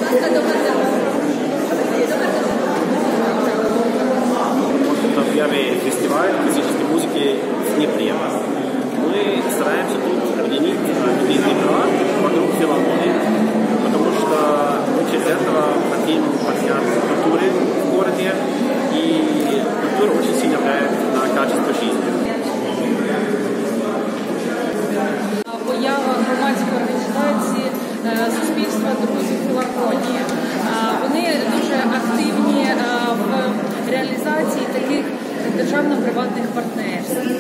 Это первый фестиваль классической музыки в Днепре. Мы стараемся тут объединить людей Днепра вокруг филармонии, потому что мы через этого хотим поднять культуры в городе, и культура очень сильно влияет на качество жизни. Поява громадської організації суспільства друзів філармонії. Вони дуже активні в реалізації таких державно-приватних партнерств.